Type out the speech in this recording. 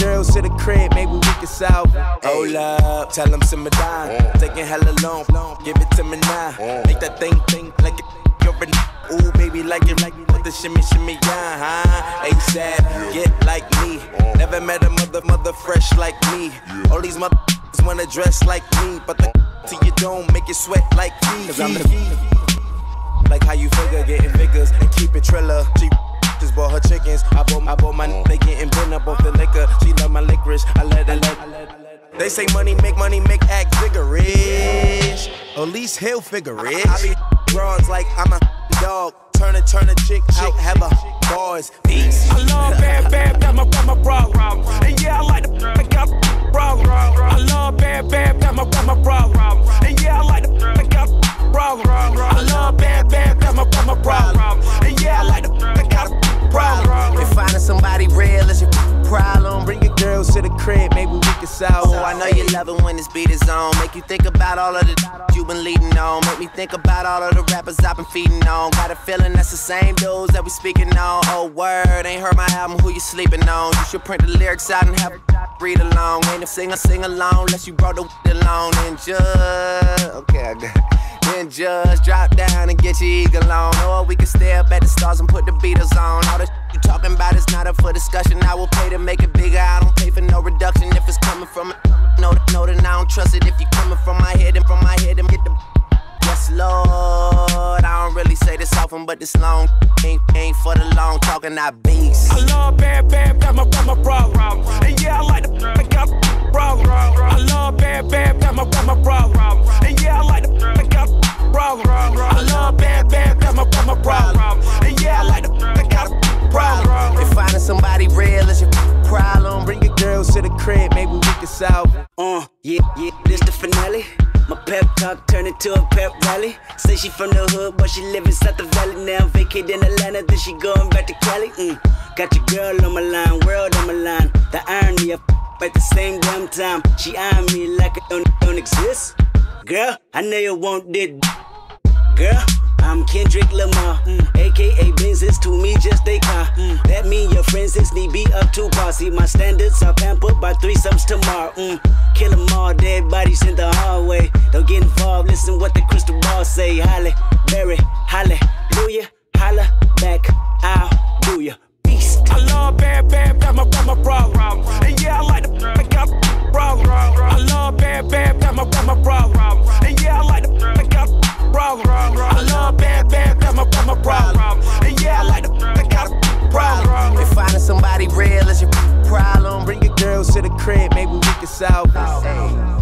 girls to the crib, maybe we can solve. Hold up, tell them simmer down. Taking hella long, give it to me now. Make that thing like it. You're an ooh, baby, like it, with the shimmy, yeah, huh? ASAP, get like me. Never met a mother fresh like me. All these motherfuckers wanna dress like me, but the till you don't make it sweat like me. Cause I'm the like how you figure, getting figures and keep it triller. She just bought her chickens. I bought my they getting bent up off the liquor. She love my licorice. I let her. They say money, make act vigorous. At least he'll figure it. I be bronze like I'm a dog. Turn a chick out, have a boys. Peace. I love bad, got my problem. And yeah, I like the I got problem. I love bad, got my problem. And yeah, I like the I got problem. I love bad, got my problem. And yeah, I like the I got a problem. If finding somebody real is your problem, bring your girls to the crib, maybe we can solve. Oh, I know you love it when this beat is on. Make you think about all of the you've been leading on. Make me think about all of the rappers I've been feeding on. Got a feeling that's the same dudes that we speaking on. Oh, word, ain't heard my album, who you sleeping on? You should print the lyrics out and have a read along. Ain't a singer, sing along, unless you brought the along. And just, okay, I got it. Then just drop down and get your eagle on. Or we can stay up at the stars and put the Beatles on. All the you talking about is not up for discussion. I will pay to make it bigger. I don't pay for no reduction if it's coming from it. No, then I don't trust it. If you coming from my head and get the yes, Lord. I don't really say this often, but this long ain't for the long talking. I beast. I love bad, got my problem. And yeah, I like the I got problem. I love bad, got my problem. And yeah, I like the I got problem. I love bad, got my problem. And yeah, I like the I got a problem. If finding somebody real is your problem, bring your girls to the crib, maybe we can solve. Yeah, this the finale. My pep talk turned into a pep rally. Say she from the hood, but she live inside the valley now. Vacate in Atlanta, then she going back to Cali. Got your girl on my line, world on my line. The irony of at the same damn time. She eyeing me like it don't exist. Girl, I know you want this. Girl, I'm Kendrick Lamar, a.k.a. Benzes to me just a car. That mean your friends is need be up to par. See my standards are pampered by threesomes tomorrow. Kill them all, dead bodies in the hallway. Don't get involved, listen what the crystal ball say. Halle, Berry, hallelujah, holla back, I'll do ya. Beast. I love bad, got my problem. And yeah, I like the I got problem. I love bad, got my problem. And yeah, I like the I got problem. I love bad, got my problem. And yeah, I like the I got a problem. If finding somebody real is your problem, bring your girls to the crib, maybe we can solve.